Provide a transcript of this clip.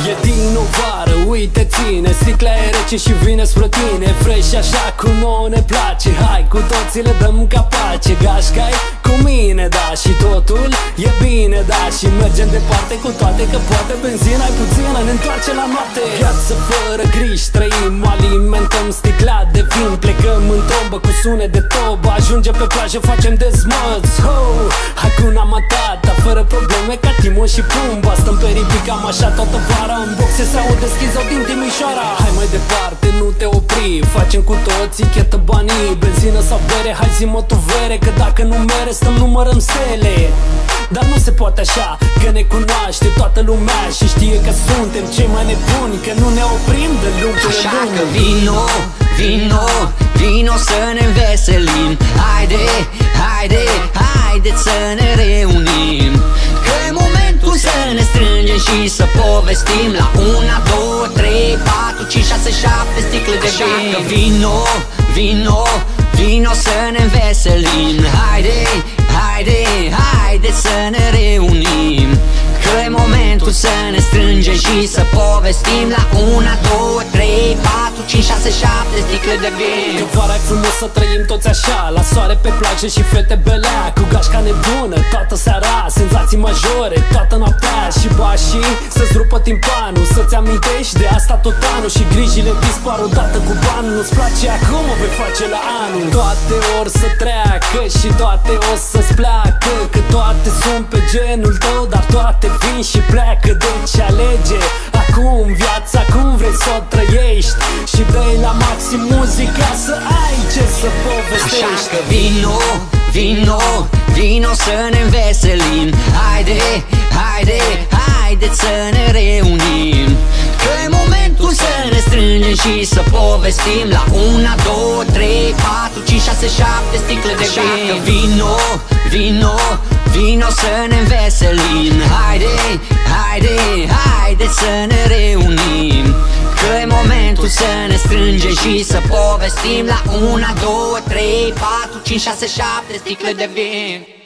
E din o vară, uite ține, sticla e rece și vine spre tine. Fresh așa cum o ne place, hai cu toții le dăm capace. Gașca-i cu mine, da, și totul e bine, da. Și mergem departe cu toate, că poate benzina e puțină, ne întoarce la noapte. Viață fără griji trăim, alimentăm sticla de vin. Plecăm în trombă cu sunet de tobă, ajungem pe plajă, facem dezmăți. Ho, Hakuna Matata, fără probleme ca Timon și Pumba. Stăm pe ripic cam așa toată vara, în boxe se aude schizou din Timișoara. Hai mai departe, nu te opri, facem cu toții chetă banii. Benzină sau bere, hai zi-mă tu vere, că dacă nu mere stăm numărăm stele. Dar nu se poate așa, că ne cunoaște toată lumea și știe că suntem cei mai nebuni, că nu ne oprim de lung până Așa lung. că vino, vino, vino să ne înveselim. Haide, haide, haide să ne reunim, că e momentul să ne strângem și să povestim. La 1, 2, 3, 4, 5, 6, 7 sticle de vin. Așa că vino, vino, vino să ne înveselim. Haide, haide, haide să ne reunim, că e momentul să ne strângem și să povestim. La 1, 2, 3, 4, 5, 6, 7 sticle de vin. Că vara e frumos să trăim toți așa, la soare pe plajă și fete belea, cu gașca nebună toată seara, senzații majore toată noaptea. Și bașii să-ți rupă timpanul, să-ți amintești de asta tot anul. Și grijile dispar odată cu banul, nu-ți place acum, o vei face la anul. Toate or să treacă și toate o să-ți placă, că toate sunt pe genul tău, dar toate vin și pleacă. Deci alege acum viața cum vrei să o trăiești și dă-i la maxim muzica să ai ce să povestești. Așa că vino, vino, vino să ne înveselim. Haide, haide, haide să ne reunim, că e momentul să ne strângem și să povestim. La 1, 2, 3, 4, 5, 6, 7 sticle de vin. Așa că vino, vino, vino să ne înveselim. Haide, haide, haide să ne reunim, că e momentul să ne strângem și să povestim. La 1, 2, 3, 4, 5, 6, 7 sticle de vin.